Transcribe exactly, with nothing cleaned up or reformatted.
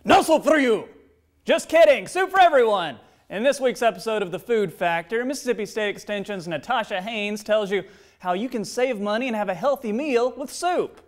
No soup for you! Just kidding, soup for everyone! In this week's episode of The Food Factor, Mississippi State Extension's Natasha Haynes tells you how you can save money and have a healthy meal with soup.